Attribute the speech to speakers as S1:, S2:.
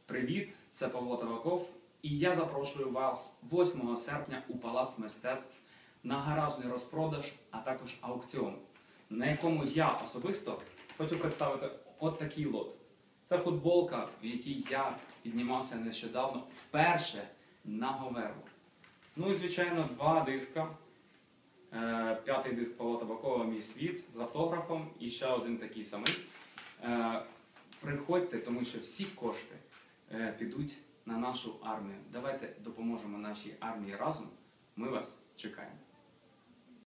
S1: Привіт, це Павло Таваков, і я запрошую вас 8 серпня у Палац мистецтв на гаражний розпродаж, а також аукціон, на якому я особисто хочу представити от такий лот. Це футболка, в якій я піднімався нещодавно вперше на Говерлу. Ну і, звичайно, 2 диска. 5-й диск Павла Табакова «Мій світ» з автографом і ще один такий самий. Приходьте, тому що всі кошти підуть на нашу армію. Давайте допоможемо нашій армії разом. Ми вас чекаємо.